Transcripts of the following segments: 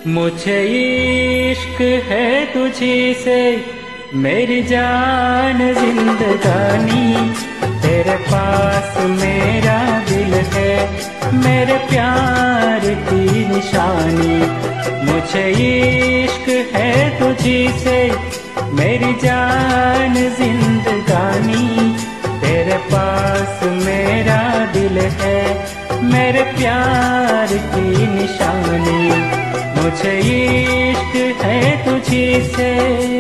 मुझे इश्क है तुझी से मेरी जान जिंदगानी, तेरे पास मेरा दिल है मेरे प्यार की निशानी। मुझे इश्क है तुझी से मेरी जान जिंदगानी, तेरे पास मेरा दिल है मेरे प्यार की निशानी। मुझे इश्क है तुझी से।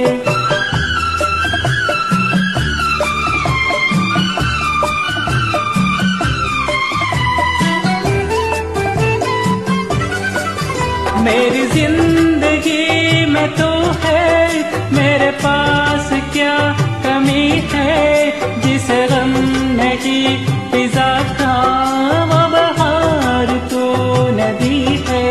मेरी जिंदगी में तू है, मेरे पास क्या कमी है, जिसे गम नहीं फिजा का वो बहार तू नदी है।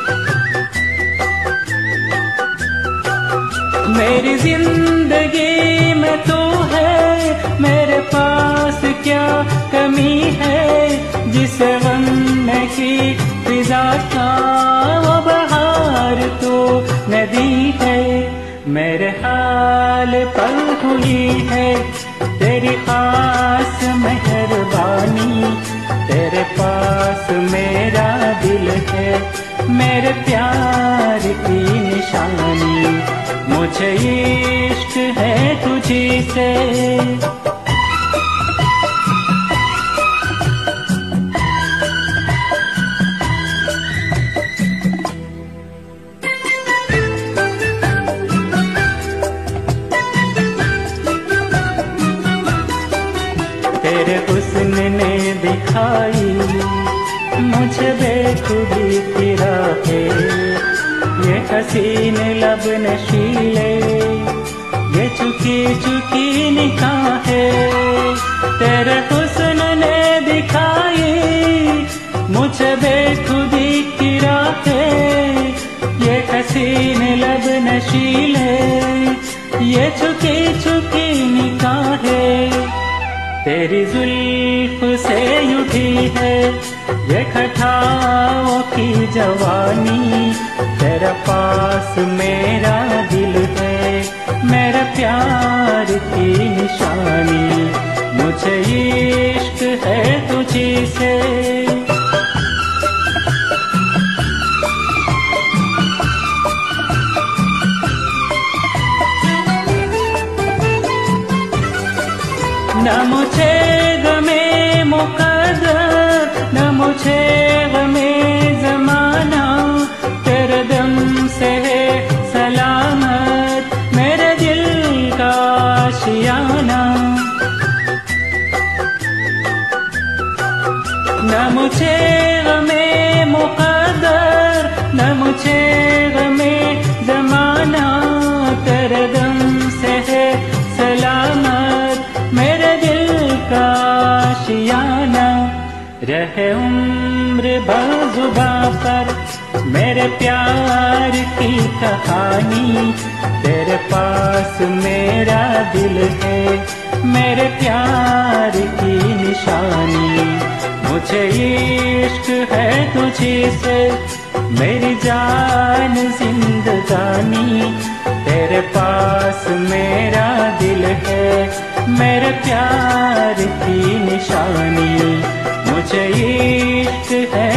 मेरी जिंदगी में तू है, मेरे पास क्या कमी है, जिसे गम नहीं फिजा का वो बहार तू नदी है। मेरे हाल पर हुई है तेरी खास मेहरबानी, तेरे पास मेरा दिल है मेरे प्यार की निशानी। मुझे इश्क है तुझी से। तेरे हुस्न ने दिखाई मुझे बेखुदी की राहें, ये हसीन लब नशीले ये चुकी चुकी निगाहें। तेरे हुस्न ने दिखाई मुझे बेखुदी की राहें, ये हसीन लब नशीले ये चुकी चुकी निगाहें। तेरी जुल्फ से उठी है ये खटाओं की जवानी, तेरा पास मेरा दिल है मेरे प्यार की निशानी। मुझे इश्क है तुझी से। न मुझे गमे मुकद्दर, न मुझे गमे ज़माना, तेरे दम से है सलामत मेरे दिल का आशियाना। न मुझे गमे मुकद्दर, न मुझे गमे ज़माना, तेरे दम से है सलामत मेरे दिल का आशियाना। रहे उम्र भर जुबां पर मेरे प्यार की कहानी, तेरे पास मेरा दिल है मेरे प्यार की निशानी। मुझे इश्क है तुझी से मेरी जान जिंदगानी, तेरे पास मेरा दिल है मेरे प्यार की निशानी। मुझे इश्क है